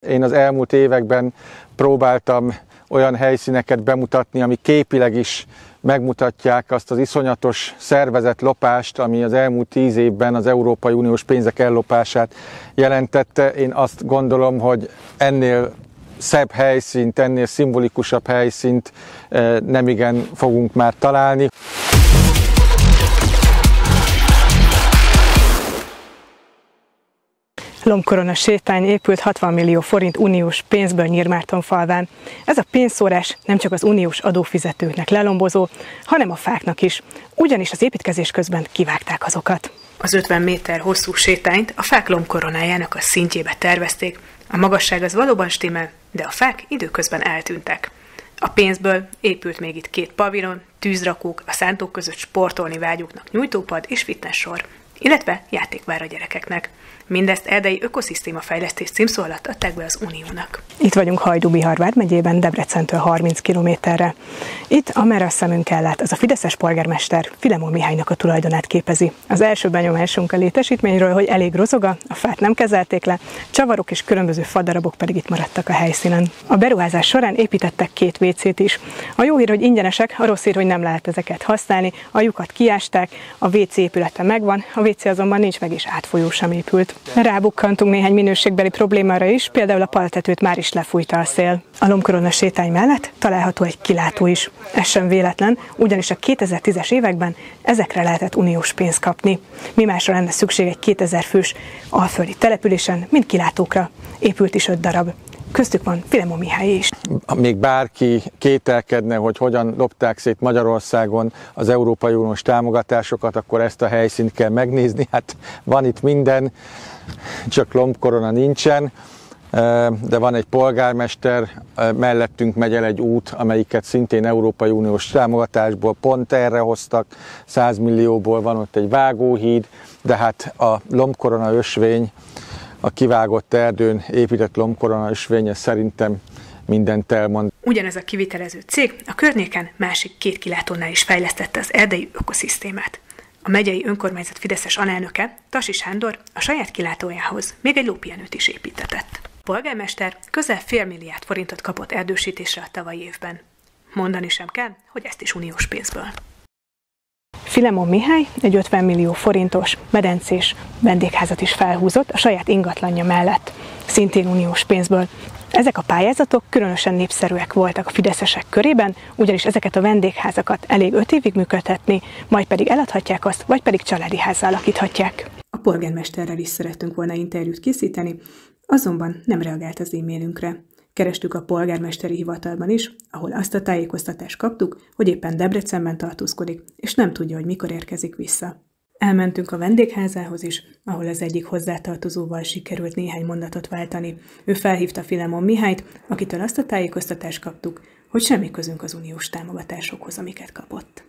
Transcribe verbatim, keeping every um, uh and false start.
Én az elmúlt években próbáltam olyan helyszíneket bemutatni, ami képileg is megmutatják azt az iszonyatos szervezett lopást, ami az elmúlt tíz évben az Európai Uniós pénzek ellopását jelentette. Én azt gondolom, hogy ennél szebb helyszínt, ennél szimbolikusabb helyszínt nemigen fogunk már találni. Lombkorona sétány épült hatvan millió forint uniós pénzből Nyírmártonfalván. Ez a pénzszórás nem csak az uniós adófizetőknek lelombozó, hanem a fáknak is, ugyanis az építkezés közben kivágták azokat. Az ötven méter hosszú sétányt a fák lombkoronájának a szintjébe tervezték. A magasság az valóban stimmel, de a fák időközben eltűntek. A pénzből épült még itt két pavilon, tűzrakók, a szántók között sportolni vágyóknak nyújtópad és fitness sor, illetve játékvár a gyerekeknek. Mindezt erdei ökoszisztémafejlesztés címszó alatt adták be az Uniónak. Itt vagyunk Hajdú-Bihar vármegyében, Debrecentől harminc kilométerre. Itt, amerre a szemünk ellát, az a fideszes polgármester Filemon Mihálynak a tulajdonát képezi. Az első benyomásunk a létesítményről, hogy elég rozoga, a fát nem kezelték le, csavarok és különböző fadarabok pedig itt maradtak a helyszínen. A beruházás során építettek két vécét is. A jó hír, hogy ingyenesek, a rossz hír, hogy nem lehet ezeket használni, a lyukat kiásták, a vécé épülete megvan, a vécé azonban nincs meg és átfolyó sem épült. Rábukkantunk néhány minőségbeli problémára is, például a paltetőt már is lefújta a szél. A lombkorona sétány mellett található egy kilátó is. Ez sem véletlen, ugyanis a kétezer-tízes években ezekre lehetett uniós pénzt kapni. Mi másra lenne szükség egy kétezer fős alföldi településen, mint kilátókra. Épült is öt darab. Köztük van Filemon Mihály is. Még bárki kételkedne, hogy hogyan lopták szét Magyarországon az Európai Uniós támogatásokat, akkor ezt a helyszínt kell megnézni. Hát van itt minden, csak lombkorona nincsen, de van egy polgármester, mellettünk megy el egy út, amelyiket szintén Európai Uniós támogatásból pont erre hoztak, száz millióból van ott egy vágóhíd, de hát a lombkorona ösvény, a kivágott erdőn épített lombkorona ösvénye szerintem mindent elmond. Ugyanez a kivitelező cég a környéken másik két kilátónál is fejlesztette az erdei ökoszisztémát. A megyei önkormányzat fideszes alelnöke, Tasi Sándor a saját kilátójához még egy lópihenőt is építetett. A polgármester közel fél milliárd forintot kapott erdősítésre a tavalyi évben. Mondani sem kell, hogy ezt is uniós pénzből. Filemon Mihály egy ötven millió forintos medencés vendégházat is felhúzott a saját ingatlanja mellett, szintén uniós pénzből. Ezek a pályázatok különösen népszerűek voltak a fideszesek körében, ugyanis ezeket a vendégházakat elég öt évig működtetni, majd pedig eladhatják azt, vagy pedig családi házzá alakíthatják. A polgármesterrel is szerettünk volna interjút készíteni, azonban nem reagált az e-mailünkre. Kerestük a polgármesteri hivatalban is, ahol azt a tájékoztatást kaptuk, hogy éppen Debrecenben tartózkodik, és nem tudja, hogy mikor érkezik vissza. Elmentünk a vendégházához is, ahol az egyik hozzátartozóval sikerült néhány mondatot váltani. Ő felhívta Filemon Mihályt, akitől azt a tájékoztatást kaptuk, hogy semmi közünk az uniós támogatásokhoz, amiket kapott.